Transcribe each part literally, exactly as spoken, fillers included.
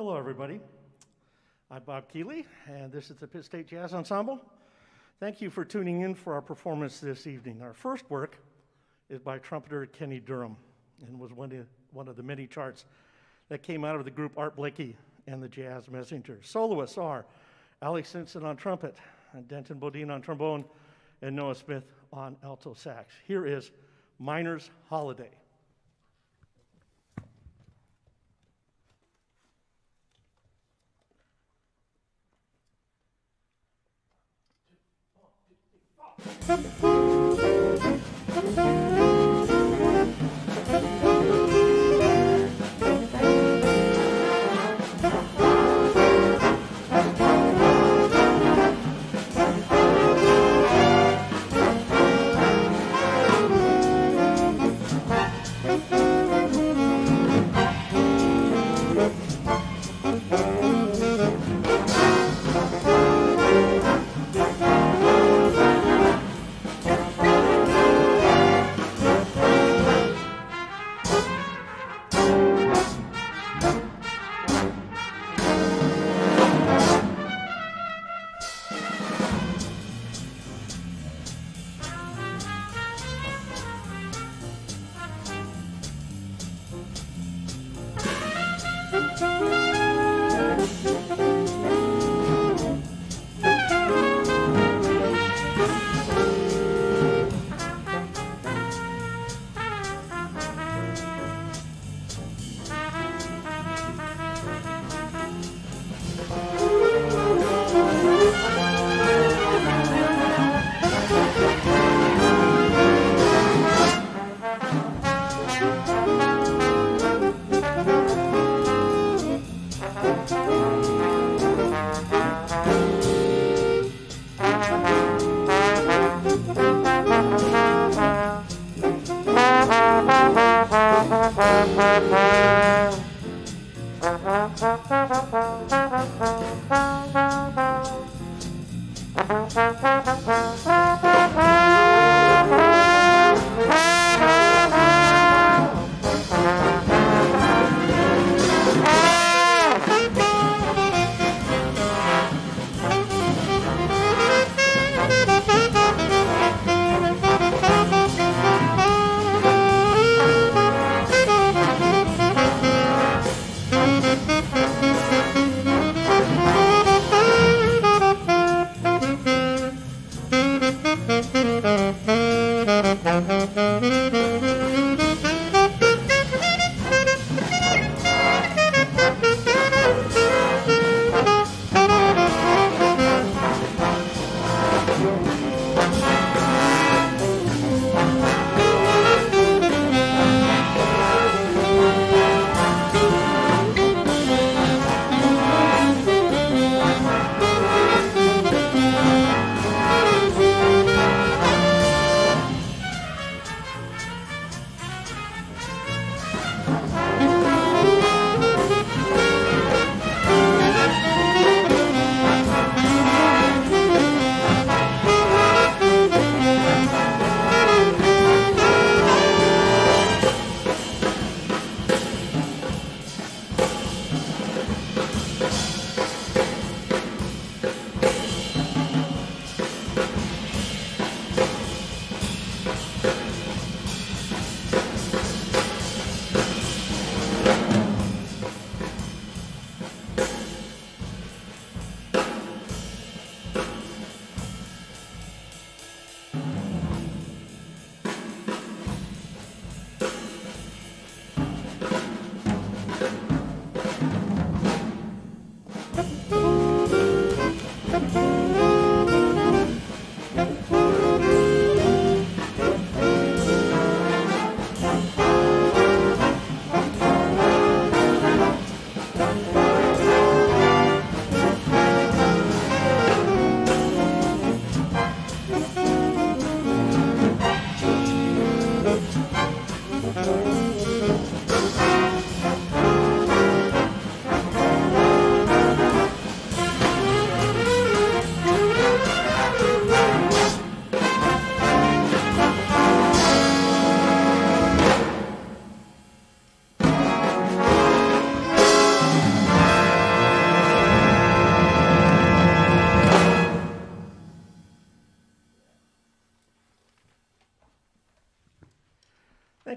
Hello, everybody. I'm Bob Kehle, and this is the Pitt State Jazz Ensemble. Thank you for tuning in for our performance this evening. Our first work is by trumpeter Kenny Dorham, and was one of, one of the many charts that came out of the group Art Blakey and the Jazz Messengers. Soloists are Alex Simpson on trumpet, and Denton Bodine on trombone, and Noah Smith on alto sax. Here is Miner's Holiday.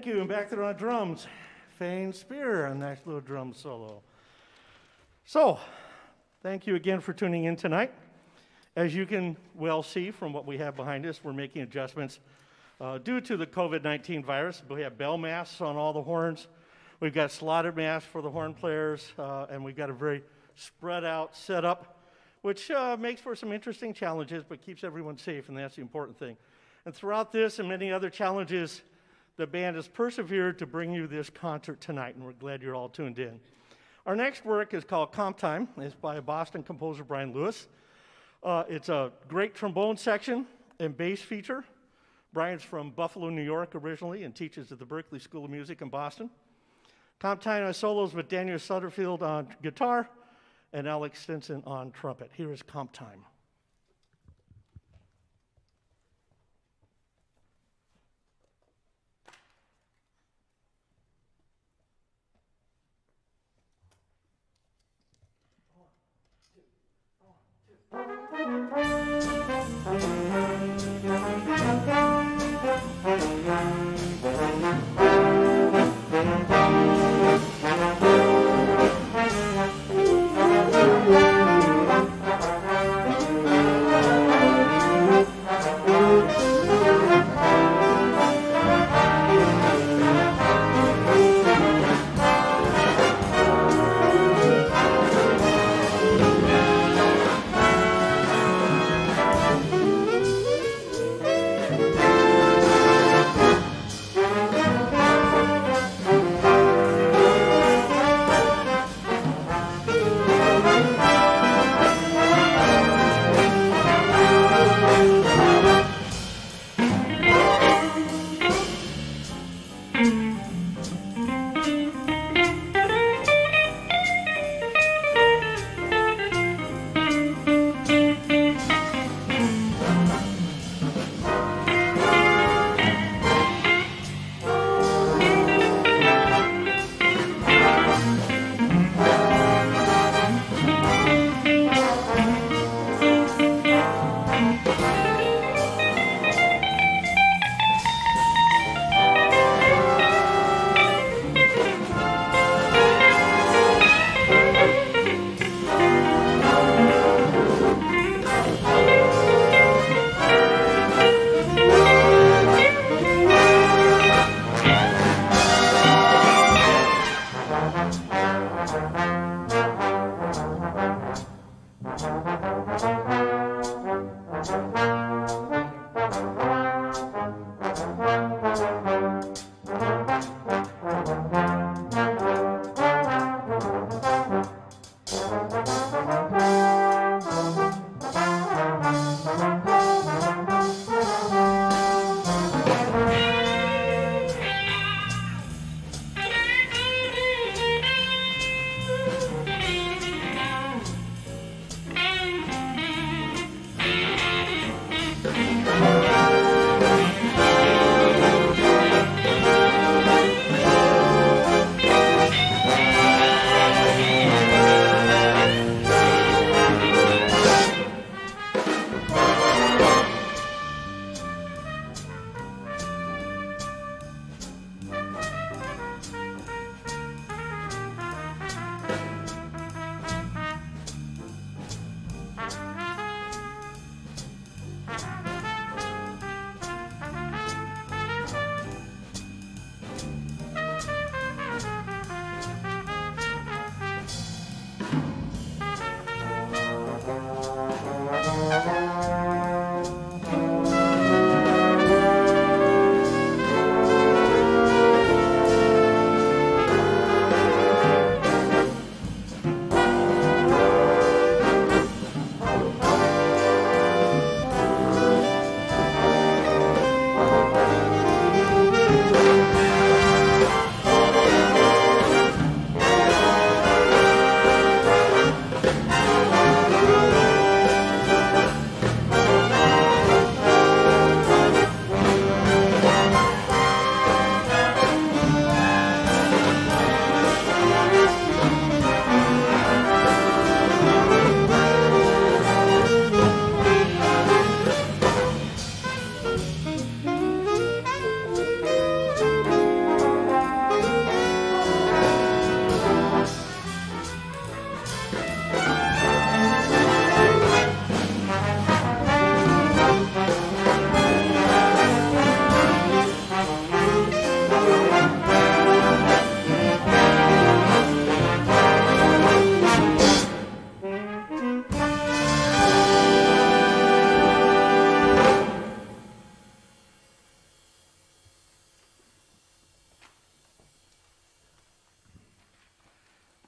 you. And back there on drums, Fane Spear, a nice little drum solo. So, thank you again for tuning in tonight. As you can well see from what we have behind us, we're making adjustments uh, due to the COVID nineteen virus. We have bell masks on all the horns. We've got slotted masks for the horn players, uh, and we've got a very spread out setup, which uh, makes for some interesting challenges, but keeps everyone safe, and that's the important thing. And throughout this and many other challenges, the band has persevered to bring you this concert tonight, and we're glad you're all tuned in. Our next work is called Comp Time. It's by Boston composer Brian Lewis. Uh, it's a great trombone section and bass feature. Brian's from Buffalo, New York originally and teaches at the Berklee School of Music in Boston. Comp Time has solos with Daniel Sutterfield on guitar and Alex Stinson on trumpet. Here is Comp Time.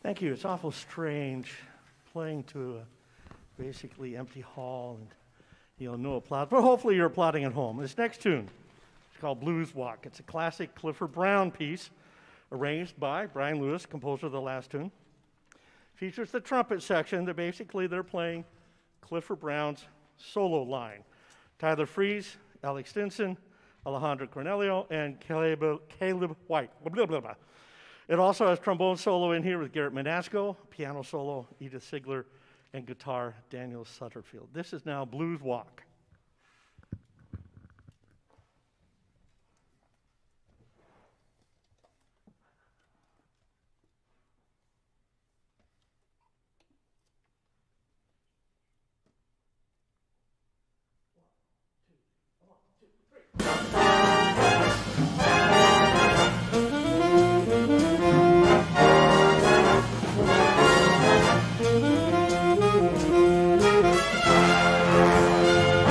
Thank you. It's awful strange playing to a basically empty hall and you know no applause, but hopefully you're applauding at home. This next tune is called Blues Walk. It's a classic Clifford Brown piece arranged by Brian Lewis, composer of the last tune. Features the trumpet section that basically they're playing Clifford Brown's solo line. Tyler Freese, Alex Stinson, Alejandro Cornelio, and Caleb, Caleb White. Blah, blah, blah. It also has trombone solo in here with Garrett Manasco, piano solo, Edith Sigler, and guitar, Daniel Sutterfield. This is now Blues Walk. Thank you.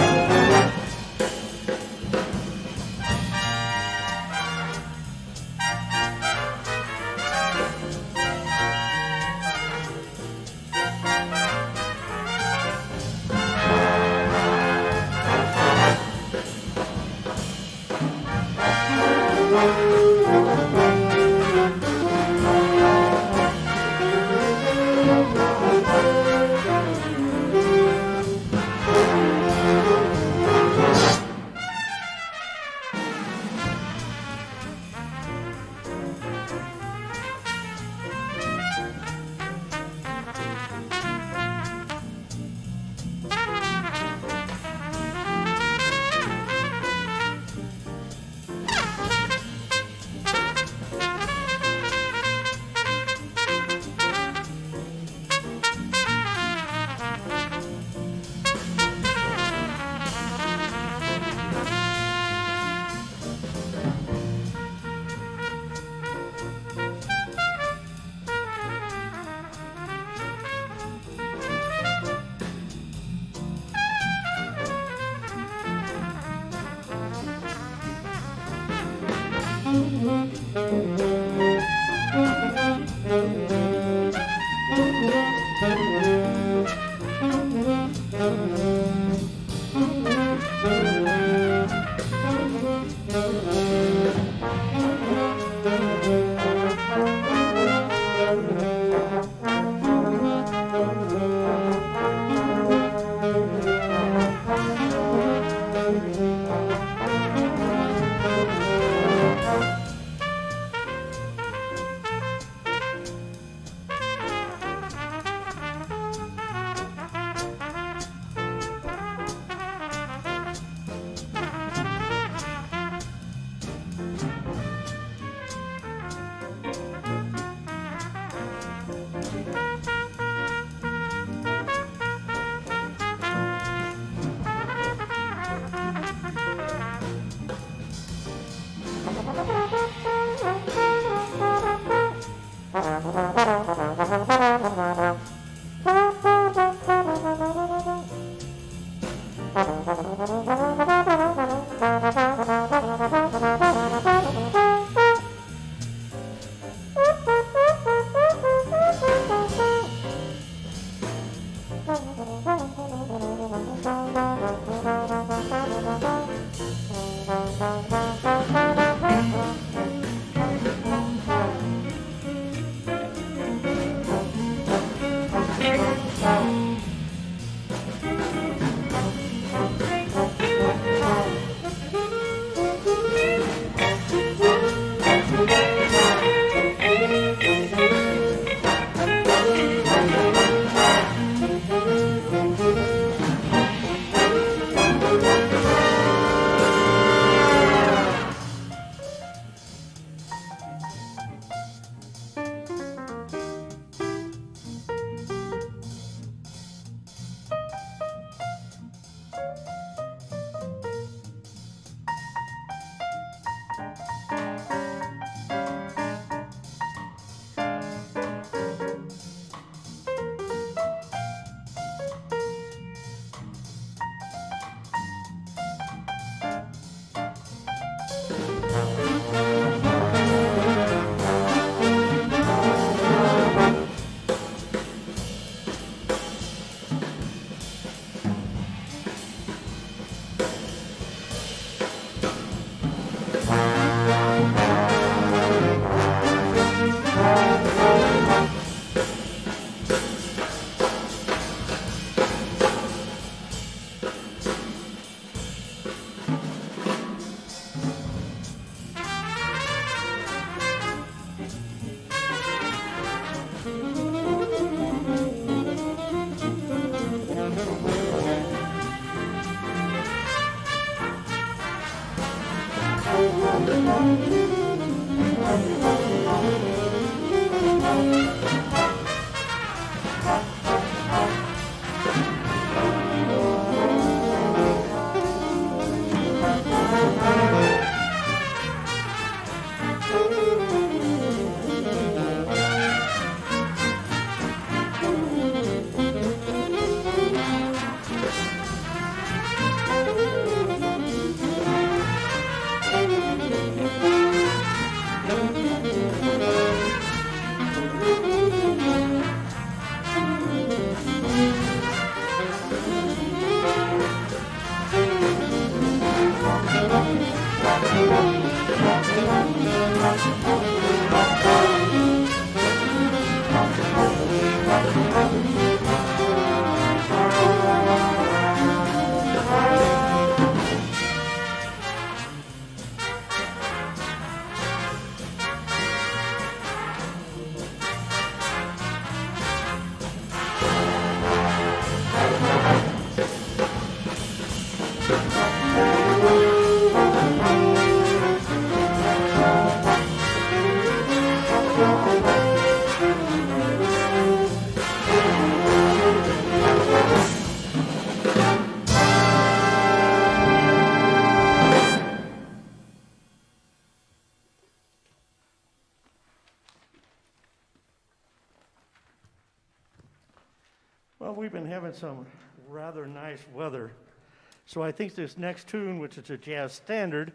Well, we've been having some rather nice weather, so I think this next tune, which is a jazz standard,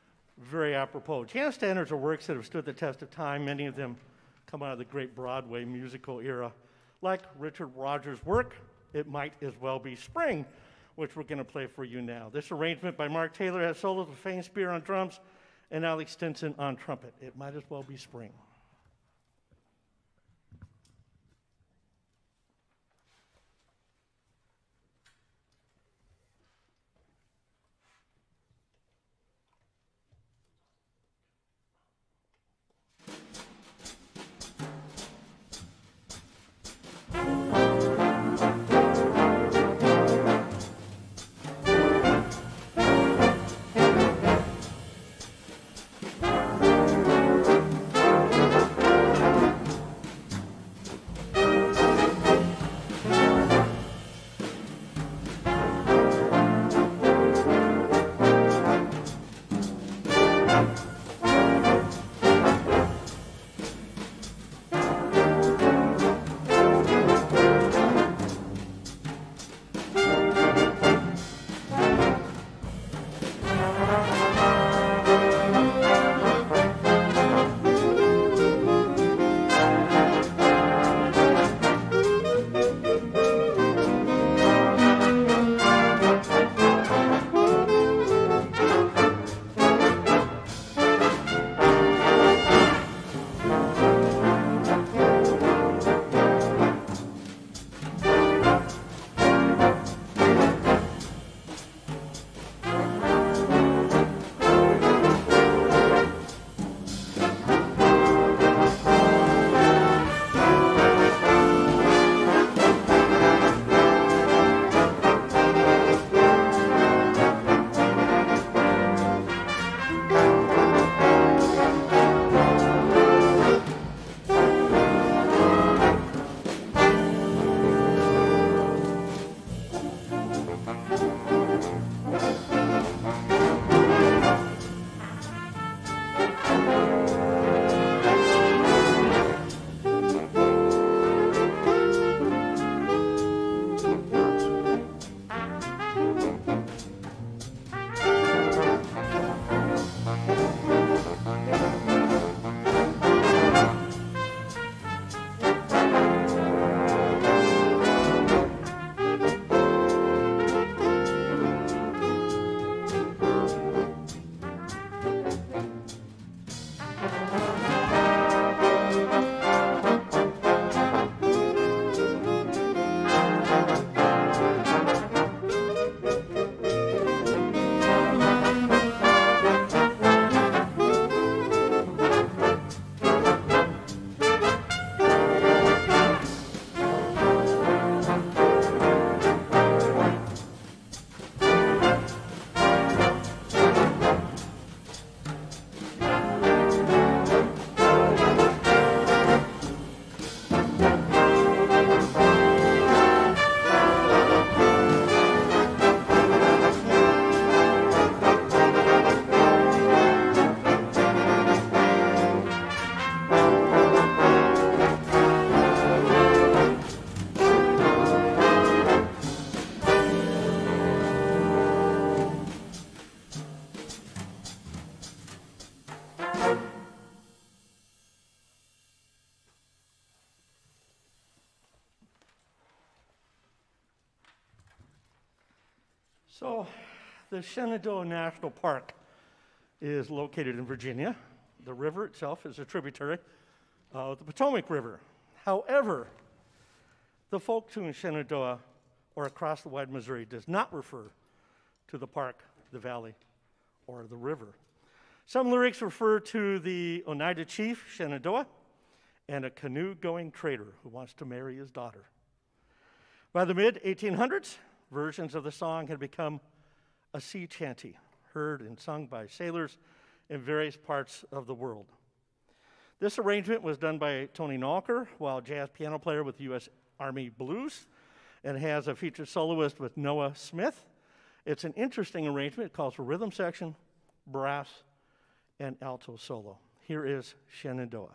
very apropos. Jazz standards are works that have stood the test of time. Many of them come out of the great Broadway musical era. Like Richard Rodgers' work, It Might As Well Be Spring, which we're going to play for you now. This arrangement by Mark Taylor has solos with Fane Spear on drums and Alex Stinson on trumpet. It Might As Well Be Spring. So, the Shenandoah National Park is located in Virginia. The river itself is a tributary of the Potomac River. However, the folk tune Shenandoah, or across the wide Missouri, does not refer to the park, the valley, or the river. Some lyrics refer to the Oneida chief, Shenandoah, and a canoe-going trader who wants to marry his daughter. By the mid eighteen hundreds, versions of the song had become a sea chanty, heard and sung by sailors in various parts of the world. This arrangement was done by Tony Nalker, while jazz piano player with U S Army Blues, and has a featured soloist with Noah Smith. It's an interesting arrangement. It calls for rhythm section, brass, and alto solo. Here is Shenandoah.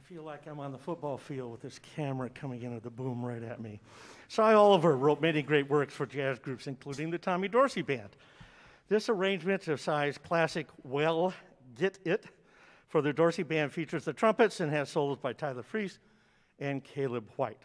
feel like I'm on the football field with this camera coming in with the boom right at me. Cy Oliver wrote many great works for jazz groups, including the Tommy Dorsey Band. This arrangement of Cy's classic Well, Git It for the Dorsey Band features the trumpets and has solos by Tyler Freese and Caleb White.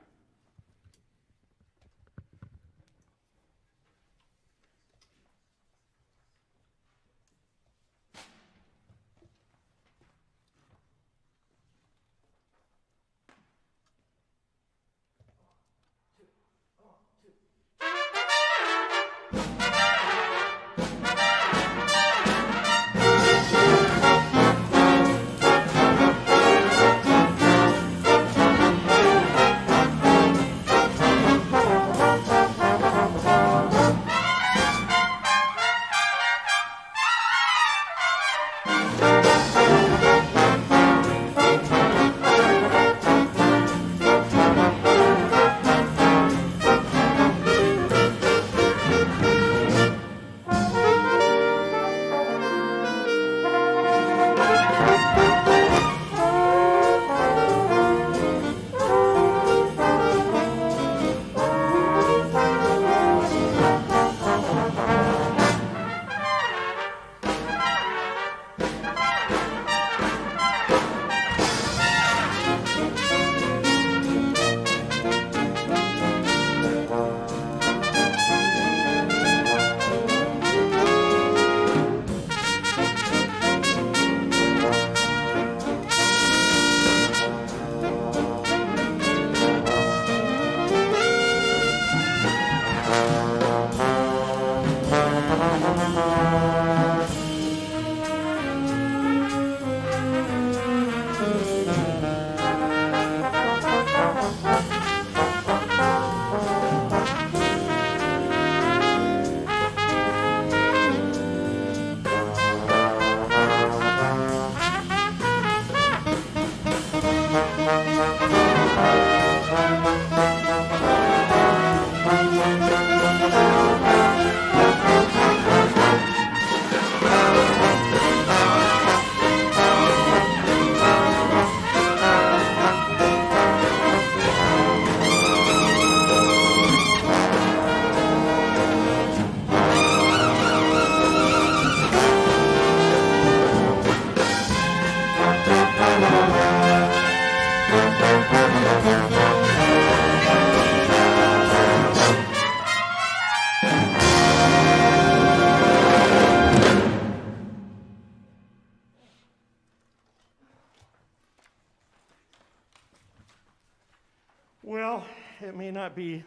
Well, it may not be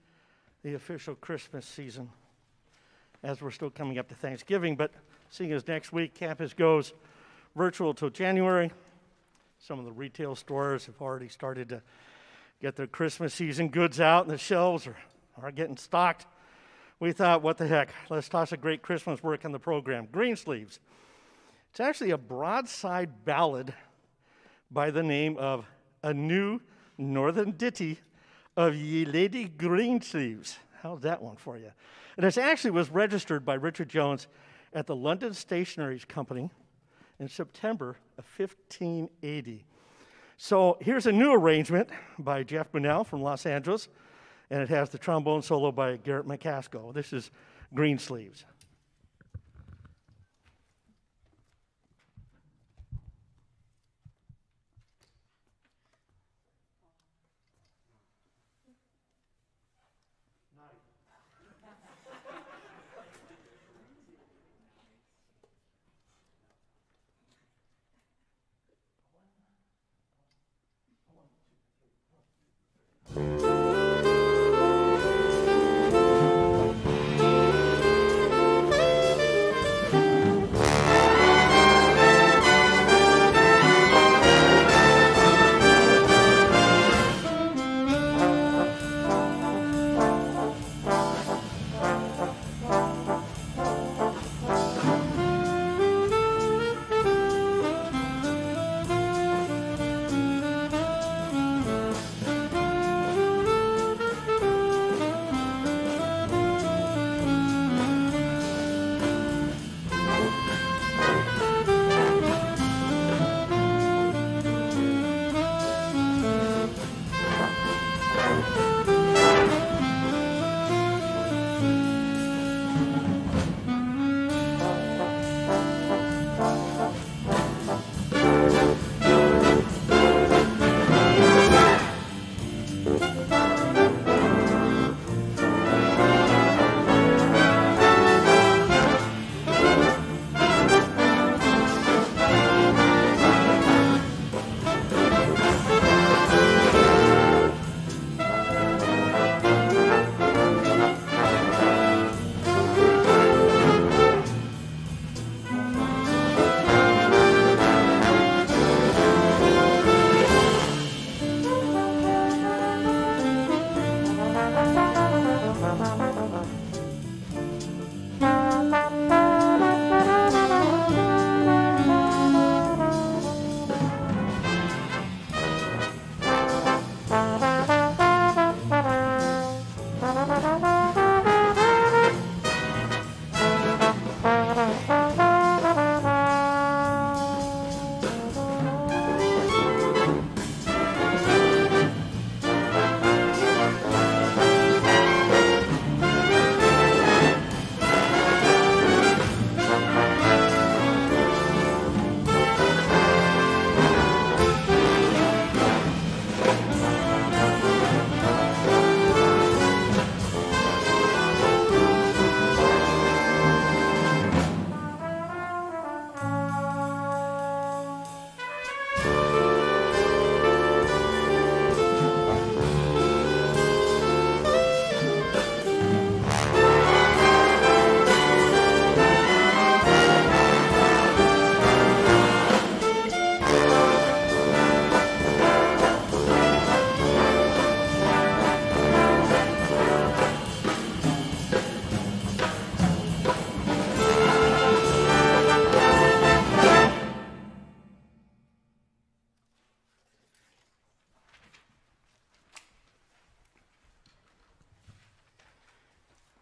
the official Christmas season as we're still coming up to Thanksgiving, but seeing as next week campus goes virtual till January, some of the retail stores have already started to get their Christmas season goods out and the shelves are, are getting stocked. We thought, what the heck, let's toss a great Christmas work in the program, Greensleeves. It's actually a broadside ballad by the name of A New Northern Ditty of Ye Lady Greensleeves. How's that one for you? And it actually was registered by Richard Jones at the London Stationery Company in September of fifteen eighty. So here's a new arrangement by Jeff Bunnell from Los Angeles, and it has the trombone solo by Garrett McCaskill. This is Greensleeves.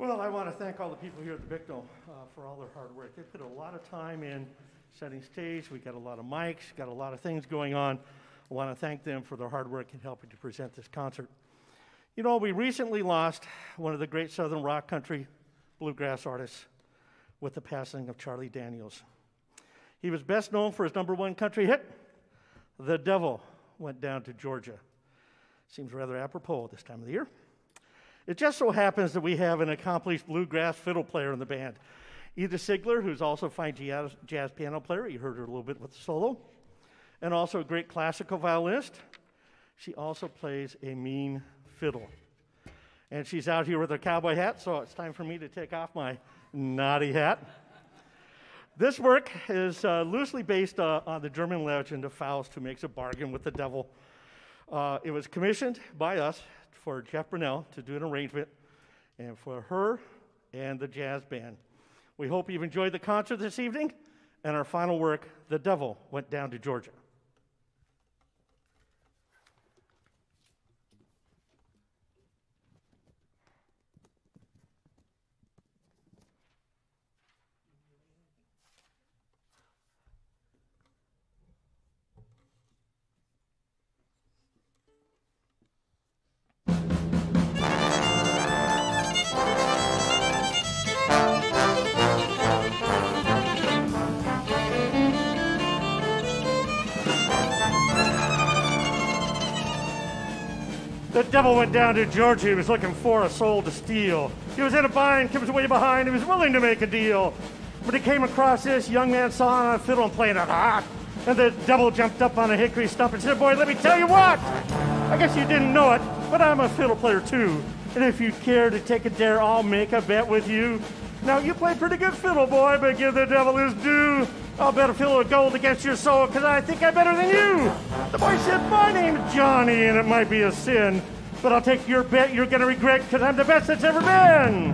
Well, I want to thank all the people here at the Bicknell uh, for all their hard work. They put a lot of time in setting stage. We got a lot of mics, got a lot of things going on. I want to thank them for their hard work in helping to present this concert. You know, we recently lost one of the great Southern rock country bluegrass artists with the passing of Charlie Daniels. He was best known for his number one country hit, The Devil Went Down to Georgia. Seems rather apropos this time of the year. It just so happens that we have an accomplished bluegrass fiddle player in the band. Edith Sigler, who's also a fine jazz, jazz piano player. You heard her a little bit with the solo. And also a great classical violinist. She also plays a mean fiddle. And she's out here with her cowboy hat, so it's time for me to take off my naughty hat. This work is uh, loosely based uh, on the German legend of Faust, who makes a bargain with the devil. Uh, it was commissioned by us for Jeff Brunell to do an arrangement, and for her and the jazz band. We hope you've enjoyed the concert this evening, and our final work, The Devil Went Down to Georgia. The devil went down to Georgia. He was looking for a soul to steal. He was in a bind, he was way behind. He was willing to make a deal. But he came across this young man sawing on a fiddle and playing it hot. And the devil jumped up on a hickory stump and said, "Boy, let me tell you what. I guess you didn't know it, but I'm a fiddle player too. And if you care to take a dare, I'll make a bet with you. Now, you play pretty good fiddle, boy, but give the devil his due. I'll bet a fiddle of gold against your soul, because I think I'm better than you." The boy said, "My name's Johnny, and it might be a sin, but I'll take your bet you're going to regret, because I'm the best that's ever been."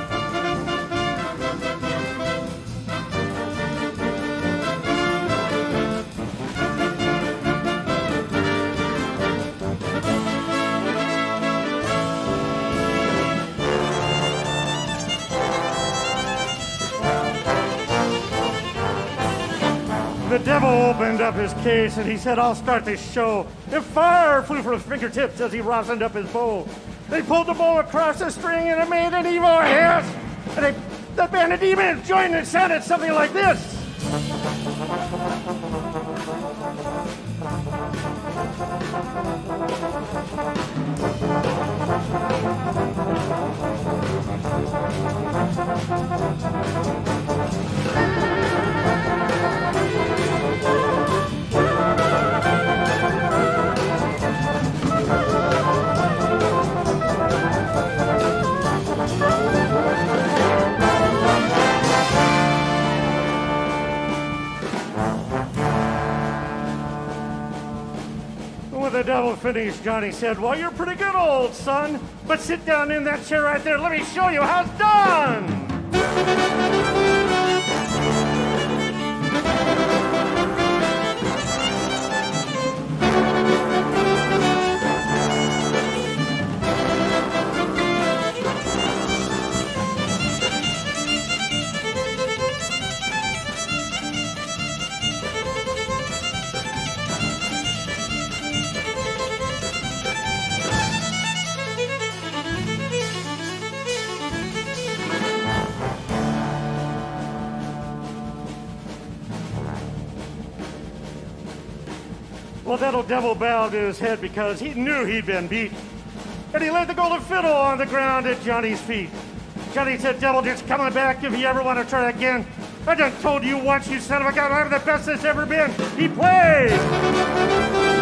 The devil opened up his case and he said, "I'll start this show." And fire flew from his fingertips as he rosined up his bow. They pulled the bow across the string and it made an evil hiss. And they, the band of demons joined and sounded something like this. When the devil finished, Johnny said, "Well, you're pretty good, old son, but sit down in that chair right there. Let me show you how it's done." Well, that old devil bowed his head because he knew he'd been beat. And he laid the golden fiddle on the ground at Johnny's feet. Johnny said, "Devil, just coming back if you ever want to try again. I done told you once, you son of a gun, I'm the best that's ever been." He played.